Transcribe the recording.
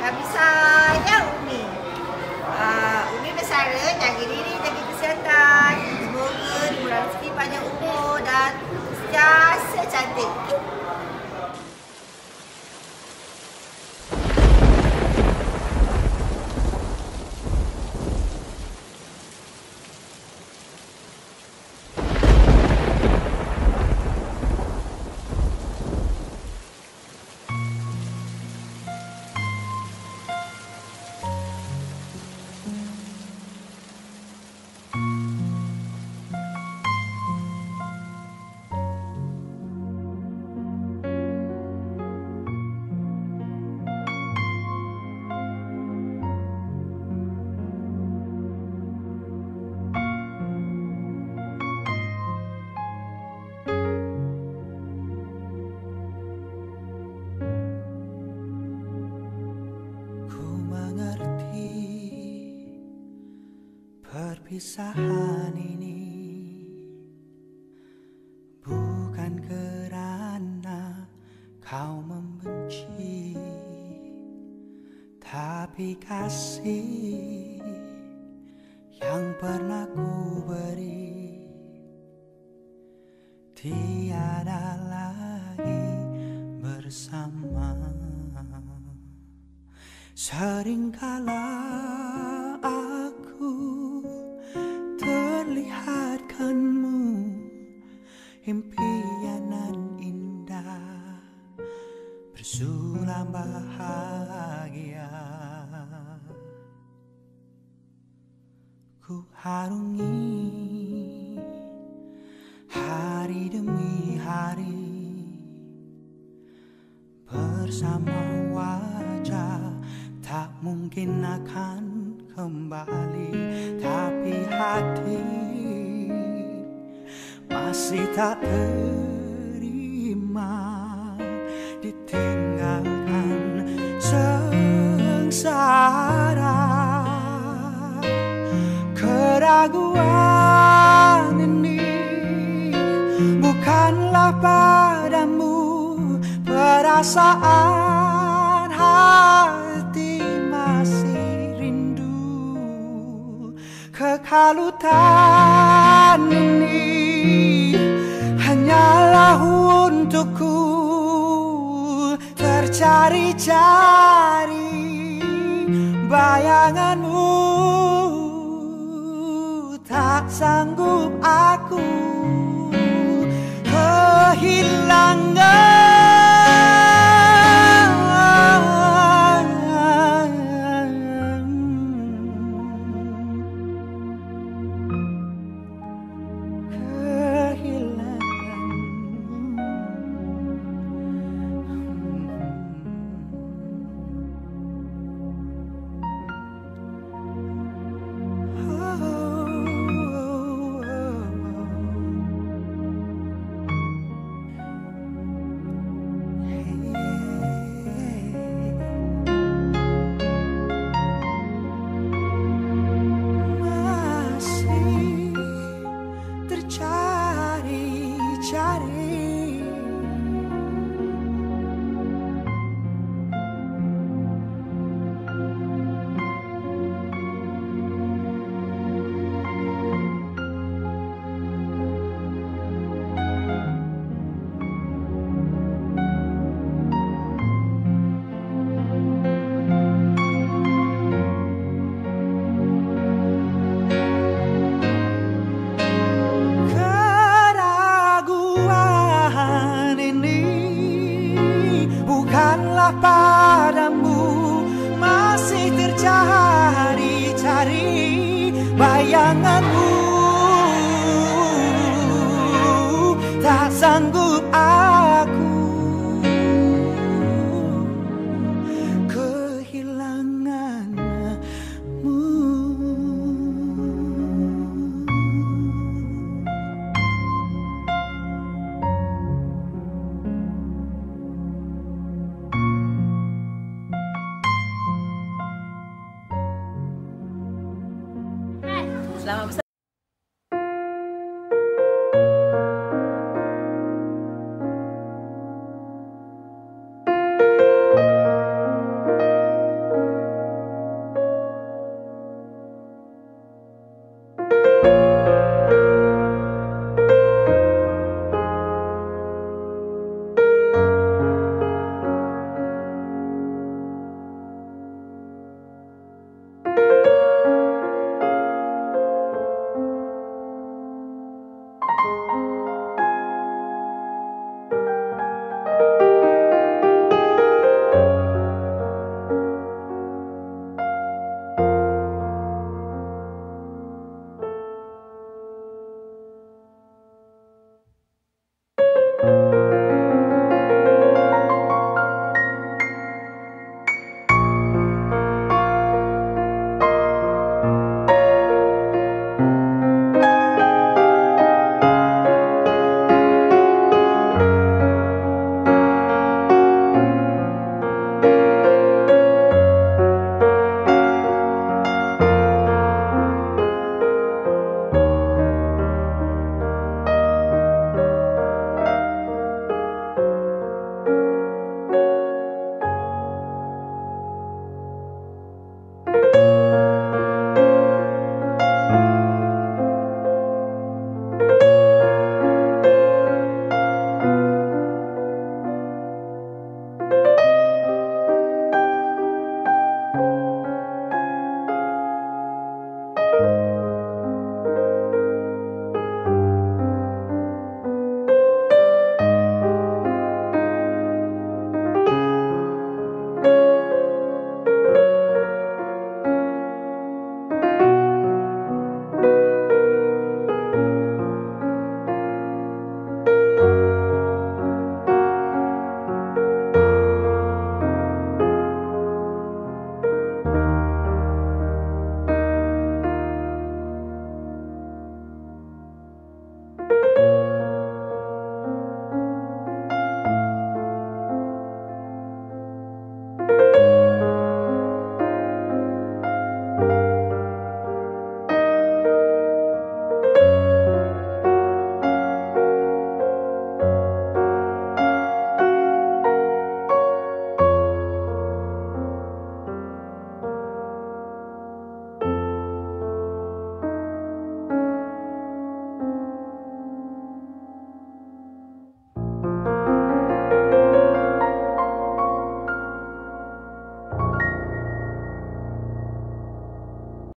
Kami sayang Umi. Umi besar, jaga diri, jaga kesihatan. Semoga dimurah rezeki panjang umur dan sentiasa cantik. Perpisahan ini bukan kerana kau membenci, tapi kasih yang pernah ku beri tiada lagi bersama. Seringkala aku terlihatkanmu impian nan indah bersulam bahagia. Ku harungi hari demi hari bersama wajah tak mungkin akan kembali, tapi hati masih tak terima ditinggalkan sengsara. Keraguan ini bukanlah padamu, perasaan hati masih rindu. Kekalutan ini hanyalah untukku tercari-cari bayanganmu. Tak sanggup aku kehilangan. Padamu masih tercari-cari bayanganmu. Tak sanggup aku kehilanganmu. Selamat